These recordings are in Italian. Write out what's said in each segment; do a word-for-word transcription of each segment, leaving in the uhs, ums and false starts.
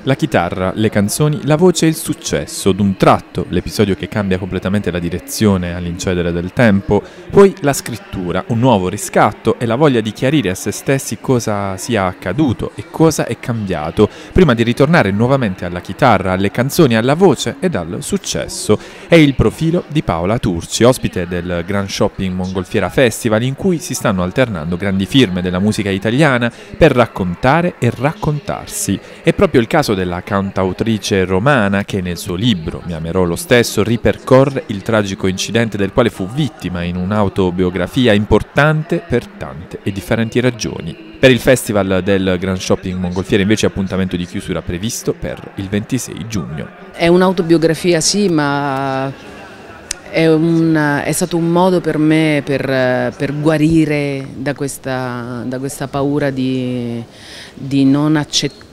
La chitarra, le canzoni, la voce e il successo, d'un tratto, l'episodio che cambia completamente la direzione all'incedere del tempo, poi la scrittura, un nuovo riscatto e la voglia di chiarire a se stessi cosa sia accaduto e cosa è cambiato, prima di ritornare nuovamente alla chitarra, alle canzoni, alla voce ed al successo. È il profilo di Paola Turci, ospite del Grand Shopping Mongolfiera Festival, in cui si stanno alternando grandi firme della musica italiana per raccontare e raccontarsi. È proprio il caso della cantautrice romana che nel suo libro Mi amerò lo stesso ripercorre il tragico incidente del quale fu vittima in un'autobiografia importante per tante e differenti ragioni. Per il Festival del Grand Shopping Mongolfiera invece appuntamento di chiusura previsto per il ventisei giugno. È un'autobiografia sì, ma è, un, è stato un modo per me per, per guarire da questa, da questa paura di, di non accettare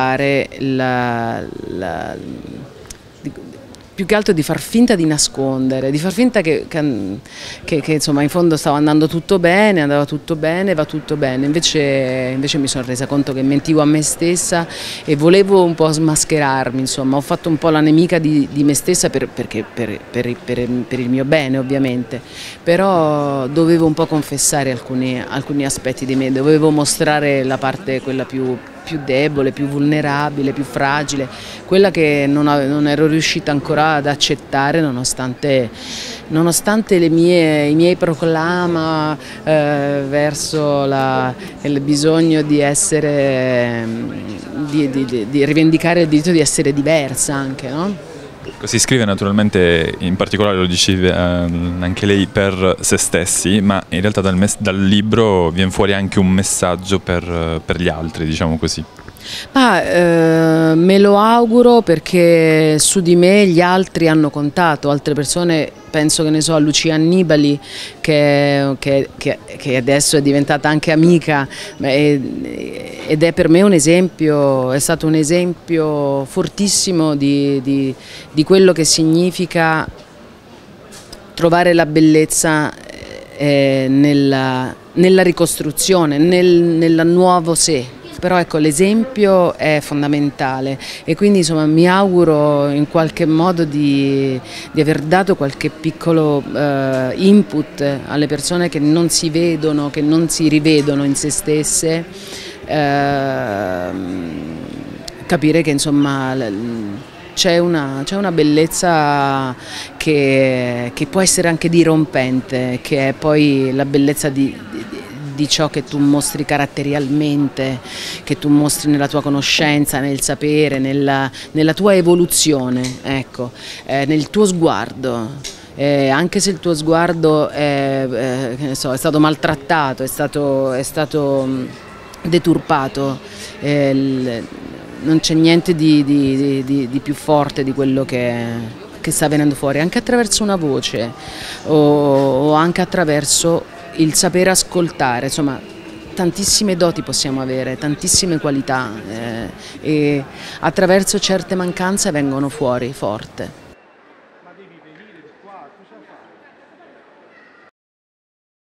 La, la, di, più che altro di far finta di nascondere, di far finta che, che, che, che insomma in fondo stava andando tutto bene, andava tutto bene, va tutto bene, invece, invece mi sono resa conto che mentivo a me stessa e volevo un po' smascherarmi, insomma ho fatto un po' la nemica di, di me stessa per, perché, per, per, per, per il mio bene ovviamente, però dovevo un po' confessare alcuni, alcuni aspetti di me, dovevo mostrare la parte quella più più debole, più vulnerabile, più fragile, quella che non, non ero riuscita ancora ad accettare nonostante, nonostante le mie, i miei proclama eh, verso la, il bisogno di essere, di, di, di rivendicare il diritto di essere diversa anche, no? Si scrive naturalmente, in particolare lo diceva eh, anche lei, per se stessi, ma in realtà dal, dal libro viene fuori anche un messaggio per, per gli altri, diciamo così. Ma, eh, me lo auguro perché su di me gli altri hanno contato, altre persone, penso che ne so a Lucia Annibali che, che, che, che adesso è diventata anche amica ed è per me un esempio, è stato un esempio fortissimo di, di, di quello che significa trovare la bellezza eh, nella, nella ricostruzione, nel, nel nuovo sé. Però ecco, l'esempio è fondamentale e quindi insomma mi auguro in qualche modo di, di aver dato qualche piccolo eh, input alle persone che non si vedono, che non si rivedono in se stesse, eh, capire che insomma c'è una, c'è una bellezza che, che può essere anche dirompente, che è poi la bellezza di, di di ciò che tu mostri caratterialmente, che tu mostri nella tua conoscenza, nel sapere, nella, nella tua evoluzione, ecco, eh, nel tuo sguardo. Eh, anche se il tuo sguardo è, eh, che ne so, è stato maltrattato, è stato, è stato deturpato, eh, il, non c'è niente di, di, di, di più forte di quello che, che sta venendo fuori, anche attraverso una voce o, o anche attraverso il sapere ascoltare, insomma tantissime doti possiamo avere, tantissime qualità eh, e attraverso certe mancanze vengono fuori forte.